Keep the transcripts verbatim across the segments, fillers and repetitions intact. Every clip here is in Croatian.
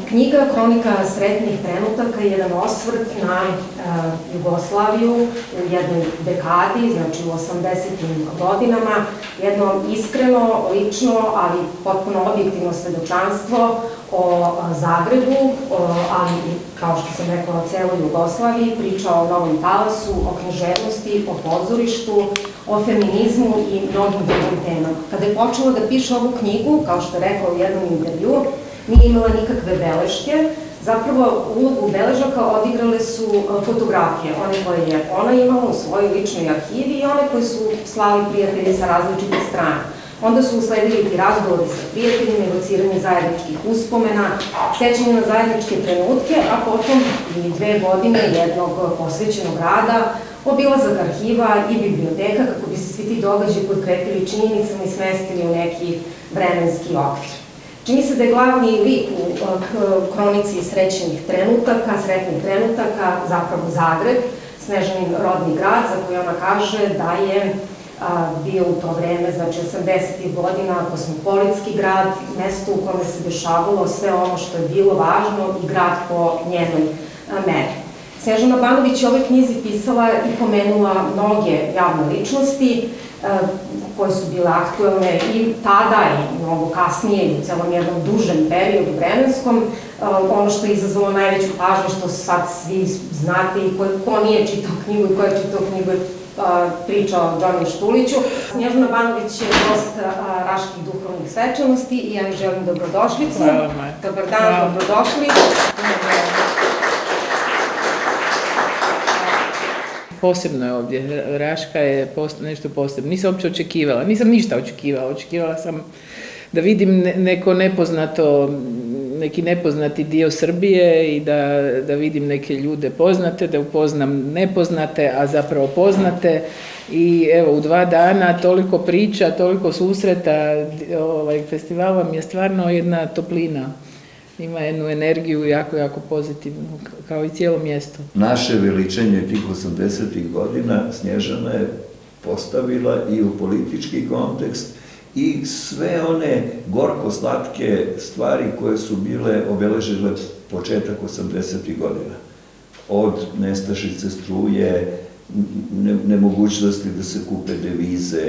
Knjiga Kronika sretnih trenutaka je jedan osvrt na Jugoslaviju u jednoj dekadi, znači u osamdesetim godinama, jedno iskreno, lično, ali potpuno objektivno svedočanstvo o Zagrebu, ali kao što sam rekla o celoj Jugoslaviji, priča o Novom talasu, o književnosti, o pozorištu, o feminizmu i mnogim drugim temama. Kada je počela da piše ovu knjigu, kao što je rekla u jednom intervju, nije imala nikakve beleške, zapravo ulogu beležaka odigrale su fotografije, one koje je ona imala u svojoj ličnoj arhivi i one koje su slali prijatelji sa različitih strana. Onda su usledili ti razgovori sa prijateljima, evociranje zajedničkih uspomena, sećanje na zajedničke trenutke, a potom i dve godine jednog posvećenog rada, obilazak arhiva i biblioteka kako bi se svi ti događaji podkrepili činjenicama i smestili u neki vremenski okvir. Čini se da je glavni lik u kronici srećnih trenutaka, sretnih trenutaka, zapravo Zagreb, Snežanin rodni grad, za koji ona kaže da je bio u to vreme, znači osamdesetih godina, kosmopolitski grad, mesto u kome se dešavalo sve ono što je bilo važno i grad po njenoj meri. Snežana Banović je u ovoj knjizi pisala i pomenula mnoge javne ličnosti koje su bile aktuelne i tada i mnogo kasnije i u celom jednom dužem periodu vremenskom. Ono što je izazvalo najveću pažnju, što sad svi znate i ko nije čitao knjigu i ko je čitao knjigu je priča o Đoni Štuliću. Snežana Banović je gost Raških duhovnih svečanosti i ja mi želim dobrodošlicu. Dobar dan, dobrodošli. Posebno je ovdje, Raška je nešto posebno, nisam uopće očekivala, nisam ništa očekivala, očekivala sam da vidim neko nepoznato, neki nepoznati dio Srbije i da, da vidim neke ljude poznate, da upoznam nepoznate, a zapravo poznate i evo u dva dana toliko priča, toliko susreta, ovaj festival vam je stvarno jedna toplina. Ima jednu energiju jako, jako pozitivnu, kao i cijelo mjesto. Naše veličanje tih osamdesetih godina Snježana je postavila i u politički kontekst i sve one gorko-slatke stvari koje su bile obeležile početak osamdesetih godina. Od nestašice struje, nemogućnosti da se kupe devize,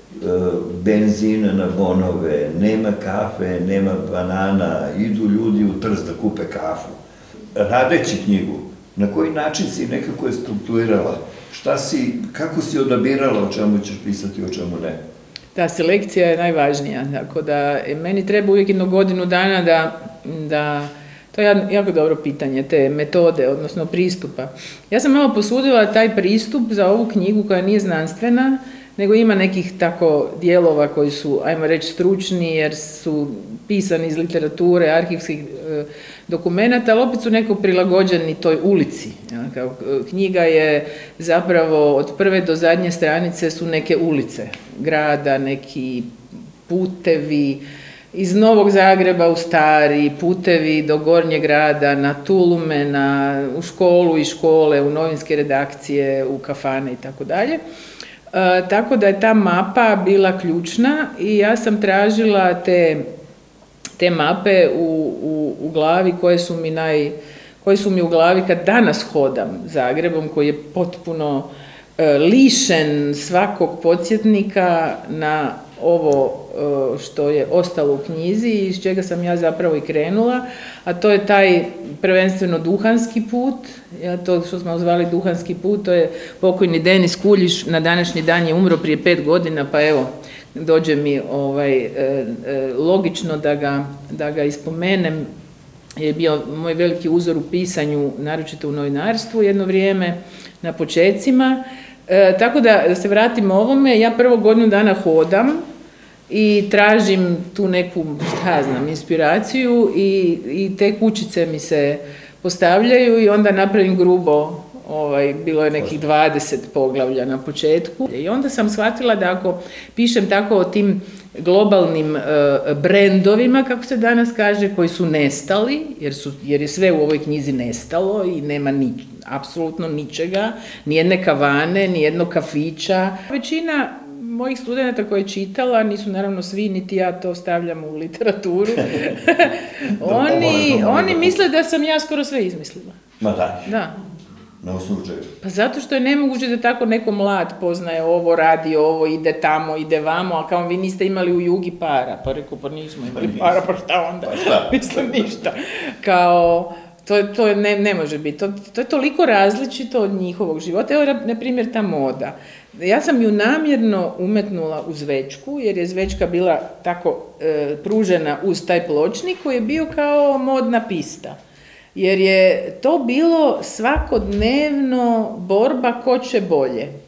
benzina na bonove, nema kafe, nema banana, idu ljudi u Trst da kupe kafu. Radeći knjigu, na koji način si nekako je strukturirala? Šta si, kako si odabirala o čemu ćeš pisati, o čemu ne? Ta selekcija je najvažnija, tako da meni treba uvijek jednu godinu dana da, da to je jako dobro pitanje, te metode, odnosno pristupa. Ja sam malo posudila taj pristup za ovu knjigu koja nije znanstvena, nego ima nekih tako dijelova koji su, ajmo reći, stručni jer su pisani iz literature, arhivskih e, dokumenata, ali opet su neko prilagođeni toj ulici. Ja, kao, knjiga je zapravo od prve do zadnje stranice su neke ulice grada, neki putevi iz Novog Zagreba u stari, putevi do Gornjeg grada, na tulume, na, u školu i škole, u novinske redakcije, u kafane i tako dalje. Tako da je ta mapa bila ključna i ja sam tražila te, te mape u, u, u glavi koje su mi naj, koje su mi u glavi kad danas hodam Zagrebom, koji je potpuno e, lišen svakog podsjetnika na ovo e, što je ostalo u knjizi i iz čega sam ja zapravo i krenula, a to je taj prvenstveno duhanski put, ja, to što smo zvali duhanski put, to je pokojni Denis Kuljiš, na današnji dan je umro prije pet godina, pa evo, dođe mi ovaj, e, e, logično da ga, da ga ispomenem, je bio moj veliki uzor u pisanju, naročito u novinarstvu jedno vrijeme, na počecima. E, tako da se vratimo ovome, ja prvo godinu dana hodam i tražim tu neku, šta znam, inspiraciju i, i te kućice mi se postavljaju i onda napravim grubo, ovaj, bilo je nekih dvadeset poglavlja na početku. I onda sam shvatila da ako pišem tako o tim globalnim e, brendovima, kako se danas kaže, koji su nestali, jer, su, jer je sve u ovoj knjizi nestalo i nema ni, apsolutno ničega, nijedne kavane, nijednog kafića. Većina mojih studenata koje je čitala, nisu naravno svi, niti ja to stavljam u literaturu, oni, oni misle da sam ja skoro sve izmislila. Ma da. Da. Na osnovu čega? Pa zato što je nemoguće da tako neko mlad poznaje ovo, radi ovo, ide tamo, ide vamo, a kao vi niste imali u Jugi para, pa rekao, pa nismo imali para, pa šta onda? Pa šta? Mislim, ništa. Kao, to, to je, ne, ne može biti, to, to je toliko različito od njihovog života. Evo, na primjer, ta moda. Ja sam ju namjerno umetnula u zvečku, jer je zvečka bila tako e, pružena uz taj pločnik koji je bio kao modna pista. Jer je to bilo svakodnevno borba ko će bolje.